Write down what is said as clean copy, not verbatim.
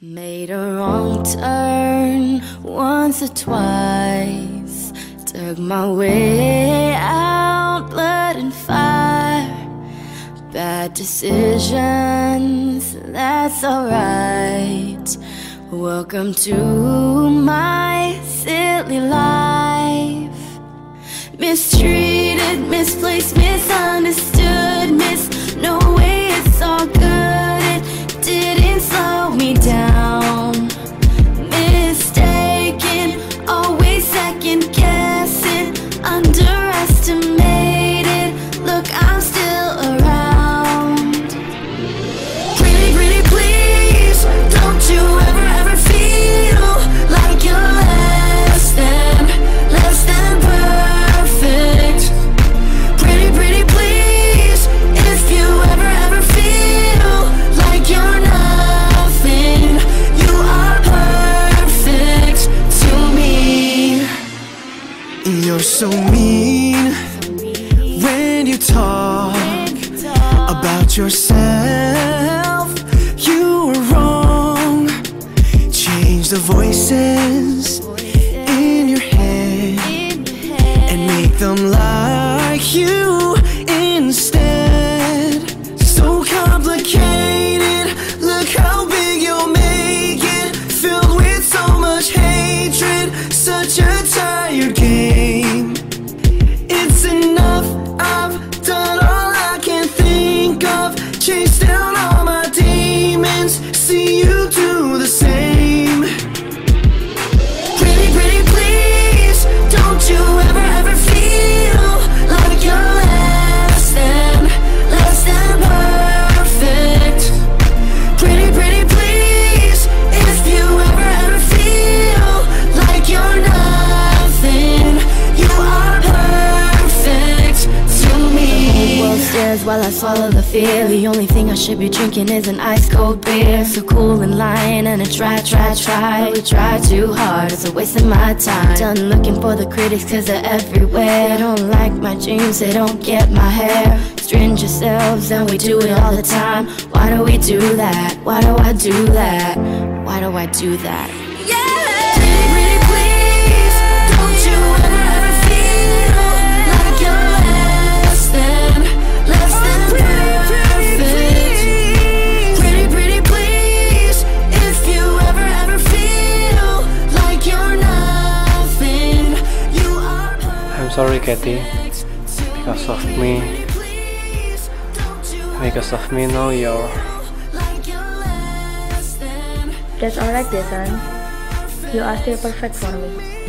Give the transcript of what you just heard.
Made a wrong turn once or twice, dug my way out, blood and fire. Bad decisions, that's alright. Welcome to my silly life. Mistreated, misplaced, misunderstood, no way, it's all good. It didn't slow me down. Mistaken, always second guessing, underestimated. Look, I'm still around. Pretty please, don't you ever feel like you're less than perfect. Pretty please, if you ever feel like you're nothing, you are perfect to me. You're so mean when you talk about yourself. You were wrong. Change the voices in your head and make them like you instead. So complicated, look how big you'll make it. Filled with so much hatred, such a tired game. It's enough, I've done all I can think of. Chased down all my demons, see you do the same. Pretty please, don't you ever feel like you're less than perfect. Pretty please, if you ever feel like you're nothing, you are perfect to me. World stares while I swallow the fear. The only thing I should be drinking is an ice cold beer. So cool and lying and I try. We try too hard, it's a waste of my time. Done looking for the critics cause they're everywhere. They don't like my dreams, they don't get my hair. String yourselves and we do it all the time. Why do we do that? Why do I do that? Why do I do that? Pretty please, don't you ever feel like you're less than perfect. Pretty please, if you ever feel like you're nothing, you are perfect. I'm sorry, Kathy, because of me now you're... That's alright, Jason. You are still perfect for me.